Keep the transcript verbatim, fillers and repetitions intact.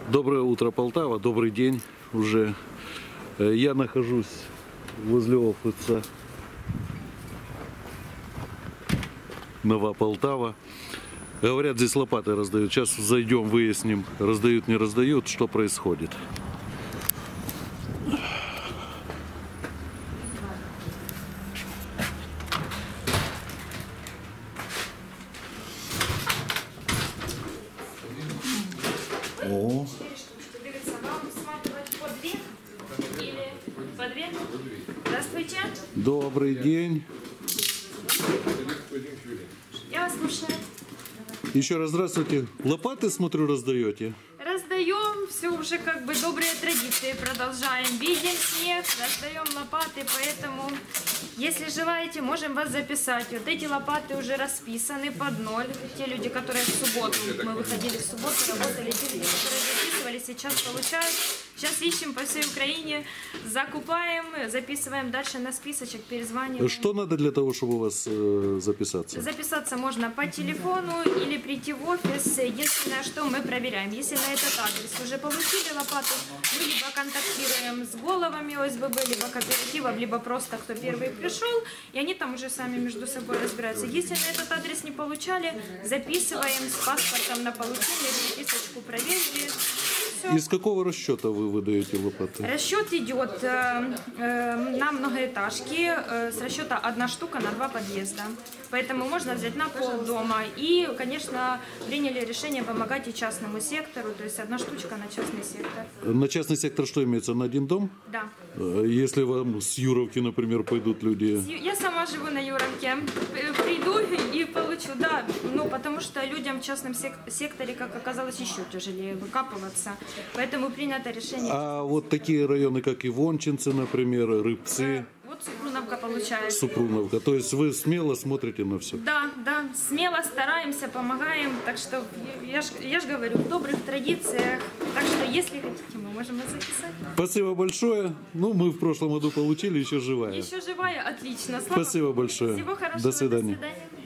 Доброе утро, Полтава, добрый день уже. Я нахожусь возле офиса Нова Полтава. Говорят, здесь лопаты раздают. Сейчас зайдем, выясним, раздают, не раздают, что происходит. О. Здравствуйте. Добрый день. Я вас слушаю. Еще раз здравствуйте. Лопаты, смотрю, раздаете? Раздаем, все уже как бы добрые традиции продолжаем. Видим снег, раздаем лопаты, поэтому, если желаете, можем вас записать. Вот эти лопаты уже расписаны под ноль. Те люди, которые в субботу, мы выходили в субботу, работали, те люди, которые записывали, сейчас получают. Сейчас ищем по всей Украине, закупаем, записываем дальше на списочек, перезваниваем. Что надо для того, чтобы у вас э, записаться? Записаться можно по телефону или прийти в офис. Единственное, что мы проверяем. Если на этот адрес уже получили лопату, мы либо контактируем с головами О С Б Б, либо кооперативов, либо просто кто первый пришел, и они там уже сами между собой разбираются. Если на этот адрес не получали, записываем с паспортом на получение, переписочку проверили. Все. Из какого расчета вы выдаете лопаты? Расчет идет э, э, на многоэтажки, э, с расчета одна штука на два подъезда. Поэтому можно взять на полдома. И, конечно, приняли решение помогать и частному сектору, то есть одна штучка на частный сектор. На частный сектор что имеется? На один дом? Да. Если вам с Юровки, например, пойдут люди? Я сама живу на Юровке. Приду и получу, да. Ну, потому что людям в частном секторе, как оказалось, еще тяжелее выкапываться. Поэтому принято решение. А вот такие районы, как Ивончинцы, например, Рыбцы? Вот Супруновка получается. Супруновка. То есть вы смело смотрите на все? Да, да. Смело стараемся, помогаем. Так что, я же я ж говорю, в добрых традициях. Так что, если хотите, мы можем вас записать. Спасибо большое. Ну, мы в прошлом году получили, еще живая. Еще живая, отлично. Слава Спасибо большое. Всего хорошего. До свидания. До свидания.